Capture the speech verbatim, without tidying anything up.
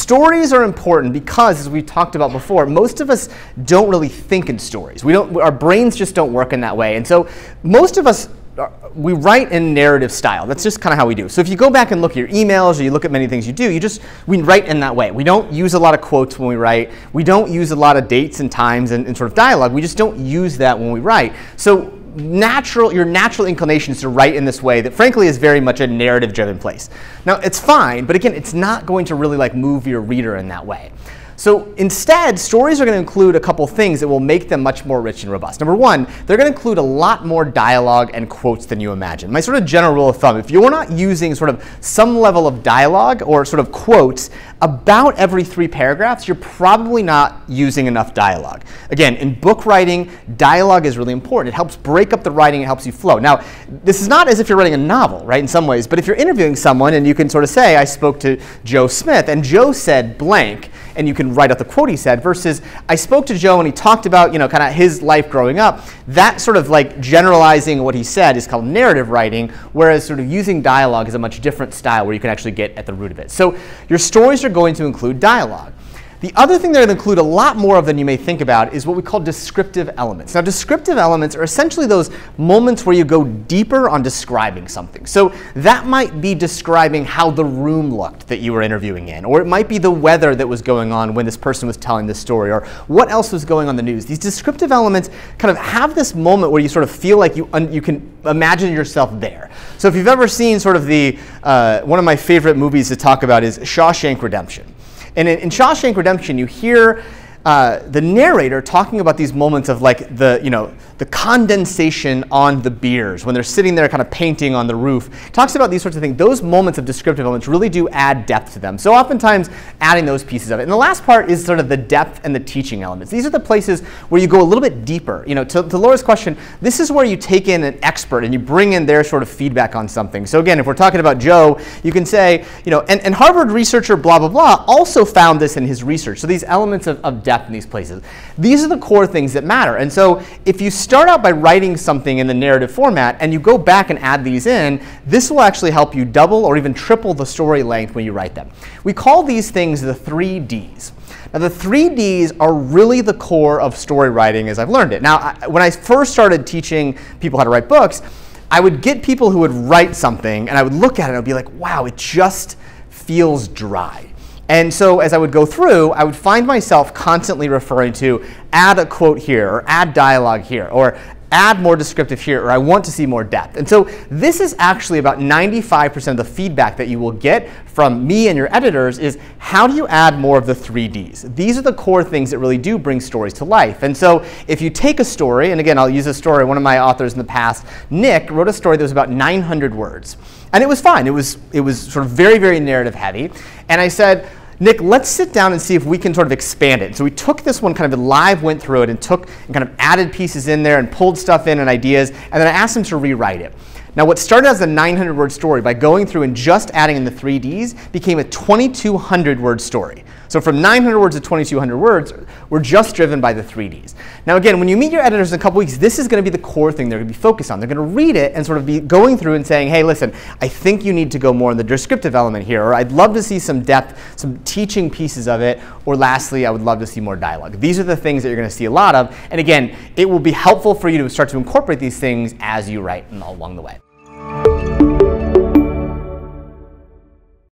stories are important because, as we talked about before, most of us don't really think in stories. We don't, our brains just don't work in that way. And so most of us, we write in narrative style. That's just kind of how we do. So if you go back and look at your emails or you look at many things you do, you just, we write in that way. We don't use a lot of quotes when we write. We don't use a lot of dates and times and, and sort of dialogue. We just don't use that when we write. So natural, your natural inclination is to write in this way that frankly is very much a narrative-driven place. Now it's fine, but again, it's not going to really like move your reader in that way. So instead, stories are going to include a couple things that will make them much more rich and robust. Number one, they're going to include a lot more dialogue and quotes than you imagine. My sort of general rule of thumb, if you're not using sort of some level of dialogue or sort of quotes about every three paragraphs, you're probably not using enough dialogue. Again, in book writing, dialogue is really important. It helps break up the writing, it helps you flow. Now, this is not as if you're writing a novel, right, in some ways, but if you're interviewing someone and you can sort of say, I spoke to Joe Smith, and Joe said blank, and you can write out the quote he said, versus I spoke to Joe and he talked about, you know, kind of his life growing up. That sort of like generalizing what he said is called narrative writing, whereas sort of using dialogue is a much different style where you can actually get at the root of it. So your stories are going to include dialogue. The other thing they're going to include a lot more of than you may think about is what we call descriptive elements. Now, descriptive elements are essentially those moments where you go deeper on describing something. So that might be describing how the room looked that you were interviewing in, or it might be the weather that was going on when this person was telling this story, or what else was going on in the news. These descriptive elements kind of have this moment where you sort of feel like you, un you can imagine yourself there. So if you've ever seen sort of the, uh, one of my favorite movies to talk about is Shawshank Redemption. And in, in Shawshank Redemption, you hear uh, the narrator talking about these moments of like the, you know, the condensation on the beers when they're sitting there kind of painting on the roof. Talks about these sorts of things. Those moments of descriptive elements really do add depth to them. So oftentimes adding those pieces of it. And the last part is sort of the depth and the teaching elements. These are the places where you go a little bit deeper. You know, to, to Laura's question, this is where you take in an expert and you bring in their sort of feedback on something. So again, if we're talking about Joe, you can say, you know, and, and Harvard researcher blah, blah, blah also found this in his research. So these elements of, of depth in these places. These are the core things that matter. And so if you start out by writing something in the narrative format and you go back and add these in, this will actually help you double or even triple the story length when you write them. We call these things the three Ds. Now the three Ds are really the core of story writing as I've learned it. Now I, when I first started teaching people how to write books, I would get people who would write something and I would look at it and I would be like, wow, it just feels dry. And so as I would go through, I would find myself constantly referring to add a quote here, or add dialogue here, or add more descriptive here, or I want to see more depth. And so this is actually about ninety-five percent of the feedback that you will get from me and your editors is how do you add more of the three Ds? These are the core things that really do bring stories to life. And so if you take a story, and again, I'll use a story, one of my authors in the past, Nick, wrote a story that was about nine hundred words. And it was fine. It was, it was sort of very, very narrative heavy. And I said, Nick, let's sit down and see if we can sort of expand it. So we took this one kind of live, went through it, and took and kind of added pieces in there and pulled stuff in and ideas, and then I asked him to rewrite it. Now what started as a nine hundred word story by going through and just adding in the three Ds became a twenty-two hundred word story. So from nine hundred words to twenty-two hundred words, we're just driven by the three Ds. Now again, when you meet your editors in a couple weeks, this is going to be the core thing they're going to be focused on. They're going to read it and sort of be going through and saying, hey, listen, I think you need to go more in the descriptive element here, or I'd love to see some depth, some teaching pieces of it, or lastly, I would love to see more dialogue. These are the things that you're going to see a lot of. And again, it will be helpful for you to start to incorporate these things as you write along the way.